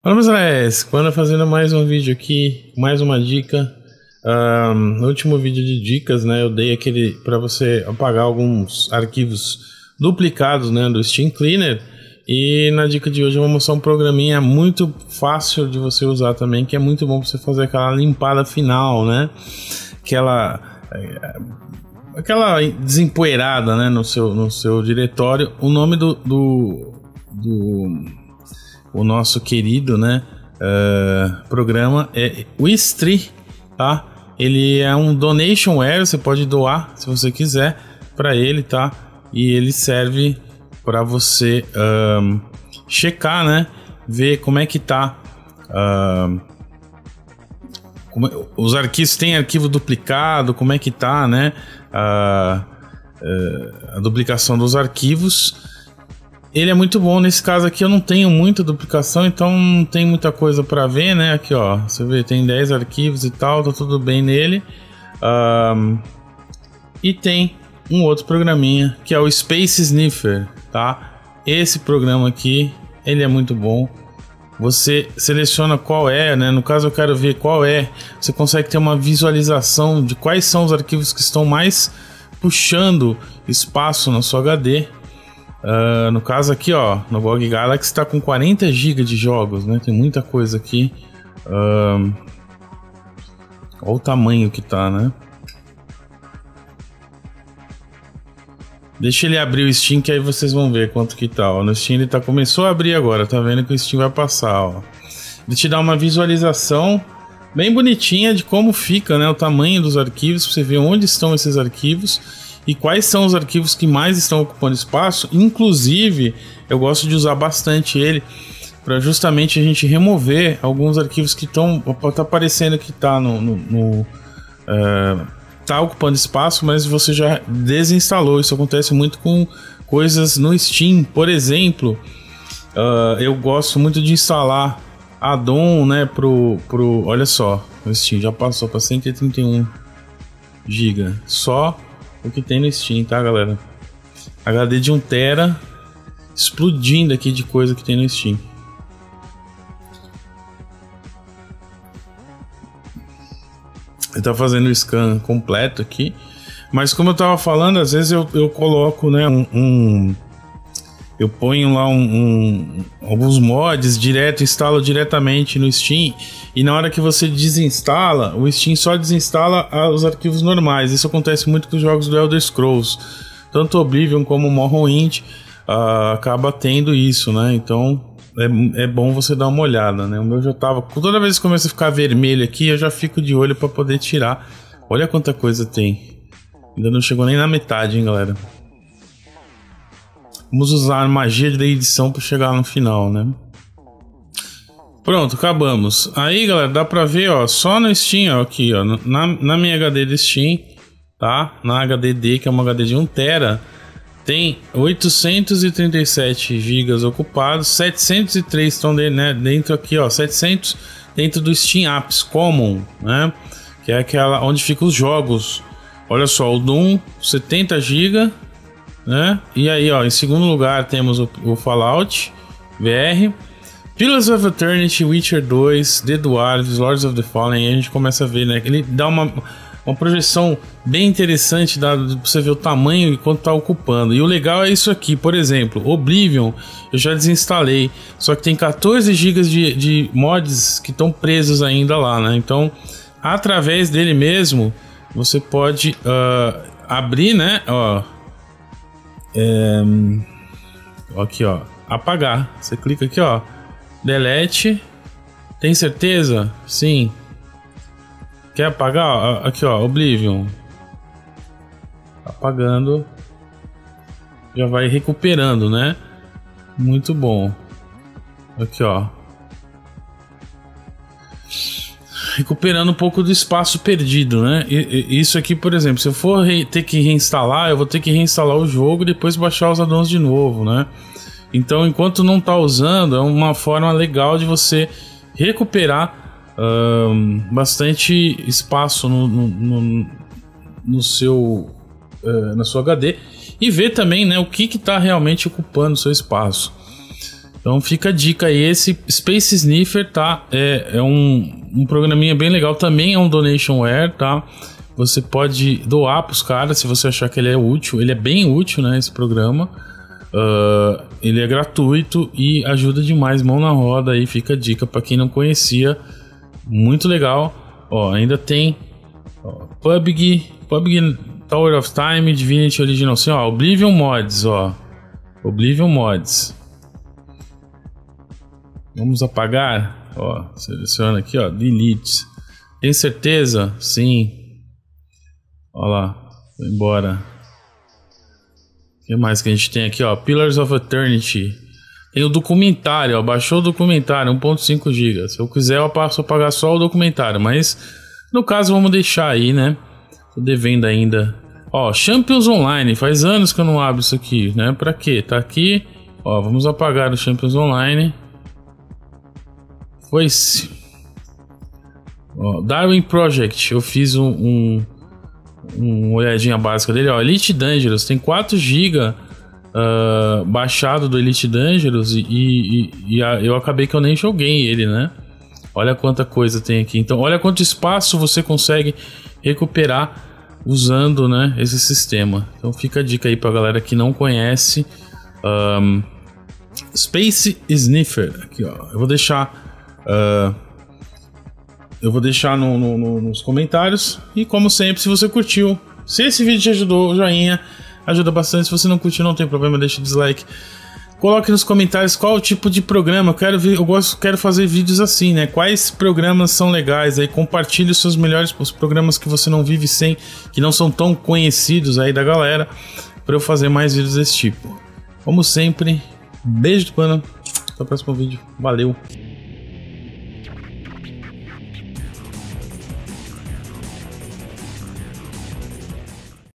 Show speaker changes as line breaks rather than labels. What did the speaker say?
Vamos nessa, quando fazendo mais um vídeo aqui, mais uma dica. No último vídeo de dicas, né, eu dei aquele para você apagar alguns arquivos duplicados, né, do Steam Cleaner. E na dica de hoje eu vou mostrar um programinha muito fácil de você usar também, que é muito bom para você fazer aquela limpada final, né, aquela desempoeirada, né, no seu diretório. O nome o nosso querido, né, programa é Wistri, tá? Ele é um donationware, você pode doar se você quiser para ele, tá? E ele serve para você checar, né, ver como é que tá os arquivos, tem arquivo duplicado, como é que tá, né, a duplicação dos arquivos. Ele é muito bom. Nesse caso aqui eu não tenho muita duplicação, então não tem muita coisa para ver, né? Aqui, ó, você vê, tem 10 arquivos e tal, tá tudo bem nele. E tem um outro programinha que é o Space Sniffer, tá? Esse programa aqui, ele é muito bom. Você seleciona qual é, né? No caso eu quero ver qual é. Você consegue ter uma visualização de quais são os arquivos que estão mais puxando espaço na sua HD. No caso aqui, ó, no GOG Galaxy está com 40 GB de jogos, né? Tem muita coisa aqui. Olha o tamanho que tá, né? Deixa ele abrir o Steam, que aí vocês vão ver quanto que tá, ó. No Steam ele começou a abrir agora, tá vendo que o Steam vai passar, ó. Ele te dá uma visualização bem bonitinha de como fica, né, o tamanho dos arquivos, pra você ver onde estão esses arquivos e quais são os arquivos que mais estão ocupando espaço. Inclusive, eu gosto de usar bastante ele para justamente a gente remover alguns arquivos que estão, tá parecendo que tá tá ocupando espaço, mas você já desinstalou. Isso acontece muito com coisas no Steam. Por exemplo, eu gosto muito de instalar add-on, né, olha só, o Steam já passou para 131 GB, só o que tem no Steam, tá, galera? HD de 1 TB explodindo aqui de coisa que tem no Steam. Ele tá fazendo o scan completo aqui, mas como eu tava falando, às vezes eu coloco, né, eu ponho lá alguns mods direto, instalo diretamente no Steam, e na hora que você desinstala, o Steam só desinstala os arquivos normais. Isso acontece muito com os jogos do Elder Scrolls, tanto Oblivion como Morrowind acaba tendo isso, né? Então é bom você dar uma olhada, né? O meu já tava, toda vez que começa a ficar vermelho aqui, eu já fico de olho para poder tirar. Olha quanta coisa tem, ainda não chegou nem na metade, hein, galera? Vamos usar a magia da edição para chegar no final, né? Pronto, acabamos. Aí, galera, dá pra ver, ó, só no Steam, ó, aqui, ó, na minha HD do Steam, tá? Na HDD, que é uma HD de 1 TB, tem 837 GB ocupados, 703 estão dentro aqui, ó, 700 dentro do Steam Apps Common, né? Que é aquela onde ficam os jogos. Olha só, o Doom, 70 GB, né? E aí, ó, em segundo lugar temos o Fallout VR, Pillars of Eternity, Witcher 2, The Dwarves, Lords of the Fallen. E a gente começa a ver, né? Ele dá uma projeção bem interessante, pra você ver o tamanho e quanto tá ocupando. E o legal é isso aqui, por exemplo, Oblivion eu já desinstalei, só que tem 14 GB de mods que estão presos ainda lá, né? Então, através dele mesmo, você pode abrir, né? Ó, aqui, ó, apagar. Você clica aqui, ó, delete. Tem certeza? Sim. Quer apagar? Aqui, ó, Oblivion. Apagando. Já vai recuperando, né? Muito bom. Aqui, ó, recuperando um pouco do espaço perdido, né? Isso aqui, por exemplo, se eu for ter que reinstalar, eu vou ter que reinstalar o jogo e depois baixar os addons de novo, né? Então, enquanto não tá usando, é uma forma legal de você recuperar bastante espaço no seu na sua HD e ver também, né, o que está realmente ocupando o seu espaço. Então fica a dica aí, esse Space Sniffer, tá? É um programinha bem legal, também é um donationware, tá? Você pode doar pros caras se você achar que ele é útil. Ele é bem útil, né, esse programa. Ele é gratuito e ajuda demais, mão na roda aí, fica a dica pra quem não conhecia. Muito legal. Ó, ainda tem PUBG Tower of Time, Divinity Original Sin, ó, Oblivion Mods, ó. Oblivion Mods. Vamos apagar, ó, seleciona aqui, ó, delete. Tem certeza? Sim. Ó lá, foi embora. O que mais que a gente tem aqui, ó, Pillars of Eternity. Tem o documentário, ó, baixou o documentário, 1.5 GB. Se eu quiser eu passo a pagar só o documentário, mas no caso vamos deixar aí, né? Tô devendo ainda. Ó, Champions Online, faz anos que eu não abro isso aqui, né? Pra quê? Tá aqui, ó, vamos apagar o Champions Online. Foi-se. Darwin Project, eu fiz uma olhadinha básica dele, ó, Elite Dangerous, tem 4 GB baixado do Elite Dangerous e eu acabei que eu nem joguei ele, né? Olha quanta coisa tem aqui, então olha quanto espaço você consegue recuperar usando, né, esse sistema. Então fica a dica aí pra galera que não conhece. Space Sniffer, aqui, ó, eu vou deixar nos comentários. E como sempre, se você curtiu, se esse vídeo te ajudou, joinha ajuda bastante. Se você não curtiu, não tem problema, deixa o dislike. Coloque nos comentários qual o tipo de programa. Eu quero fazer vídeos assim, né? Quais programas são legais aí? Compartilhe os programas que você não vive sem, que não são tão conhecidos aí da galera, para eu fazer mais vídeos desse tipo. Como sempre, beijo do pano. Até o próximo vídeo. Valeu!